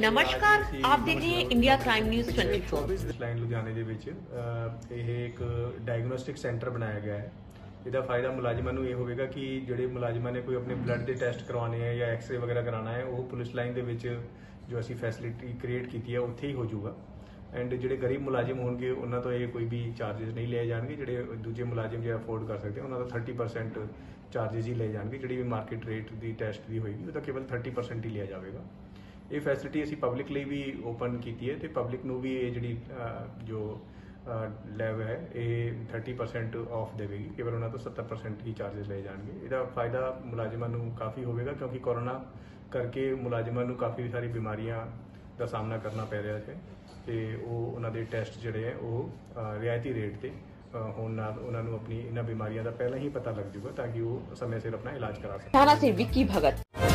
नमस्कार, आप देख रहे हैं इंडिया क्राइम न्यूज़ 24। 24 ਲਾਈਨ ਲੁਧਿਆਣੇ ਦੇ ਵਿੱਚ ਇਹ ਇੱਕ ਡਾਇਗਨੋਸਟਿਕ ਸੈਂਟਰ ਬਣਾਇਆ ਗਿਆ ਹੈ। ਇਹਦਾ ਫਾਇਦਾ ਮੁਲਾਜ਼ਮਾਂ ਨੂੰ ਇਹ ਹੋਵੇਗਾ ਕਿ ਜਿਹੜੇ ਮੁਲਾਜ਼ਮਾਂ ਨੇ ਕੋਈ ਆਪਣੇ ਬਲੱਡ ਦੇ ਟੈਸਟ ਕਰਵਾਉਣੇ ਹੈ ਜਾਂ ਐਕਸ-ਰੇ ਵਗੈਰਾ ਕਰਾਉਣਾ ਹੈ, ਉਹ ਪੁਲਿਸ ਲਾਈਨ ਦੇ ਵਿੱਚ ਜੋ ਅਸੀਂ ਫੈਸਿਲਿਟੀ ਕ੍ਰੀਏਟ ਕੀਤੀ ਹੈ ਉੱਥੇ ਹੀ ਹੋ ਜਾਊਗਾ। ਐਂਡ ਜਿਹੜੇ ਗਰੀਬ ਮੁਲਾਜ਼ਮ ਹੋਣਗੇ ਉਹਨਾਂ ਤੋਂ ਇਹ ਕੋਈ ਵੀ ਚਾਰजेस ਨਹੀਂ ਲਏ ਜਾਣਗੇ। ਜਿਹੜੇ ਦੂਜੇ ਮੁਲਾਜ਼ਮ ਜੇ ਅਫੋਰਡ ਕਰ ਸਕਦੇ ਉਹਨਾਂ ਦਾ 30% ਚਾਰजेस ਹੀ ਲਏ ਜਾਣਗੇ। ਜਿਹੜੀ ਵੀ ਮਾਰਕੀਟ ਰੇਟ ਦੀ ਟੈਸਟ ਦੀ ਹੋਏਗੀ ਉਹਦਾ ਕੇਵਲ 30% ਹੀ ਲਿਆ ਜਾਵੇਗਾ। ਇਹ ਫੈਸਿਲਿਟੀ ਅਸੀਂ ਪਬਲਿਕ ਲਈ ਵੀ ਓਪਨ ਕੀਤੀ ਹੈ ਤੇ ਪਬਲਿਕ ਨੂੰ ਵੀ ਇਹ ਜਿਹੜੀ ਜੋ ਲੈਬ ਹੈ ਇਹ 30% ਆਫ ਦੇਵੇਗੀ। ਕੇਵਲ ਉਹਨਾਂ ਤੋਂ 70% ਹੀ ਚਾਰजेस ਲਏ ਜਾਣਗੇ। ਇਹਦਾ ਫਾਇਦਾ ਮੁਲਾਜ਼ਮਾਂ ਨੂੰ ਕਾਫੀ ਹੋਵੇਗਾ ਕਿਉਂਕਿ ਕੋਰੋਨਾ ਕਰਕੇ ਮੁਲਾਜ਼ਮਾਂ ਨੂੰ ਕਾਫੀ ਸਾਰੀ ਬਿਮਾਰੀਆਂ ਦਾ ਸਾਹਮਣਾ ਕਰਨਾ ਪੈ ਰਿਹਾ ਹੈ ਤੇ ਉਹ ਉਹਨਾਂ ਦੇ ਟੈਸਟ ਜਿਹੜੇ ਹੈ ਉਹ ਰਿਆਇਤੀ ਰੇਟ ਤੇ ਹੋਣ ਨਾਲ ਉਹਨਾਂ ਨੂੰ ਆਪਣੀ ਇਹਨਾਂ ਬਿਮਾਰੀਆਂ ਦਾ ਪਹਿਲਾਂ ਹੀ ਪਤਾ ਲੱਗ ਜਾਊਗਾ ਤਾਂ ਕਿ ਉਹ ਸਮੇਂ ਸਿਰ ਆਪਣਾ ਇਲਾਜ ਕਰਾ ਸਕਣ। थाना से विक्की भगत।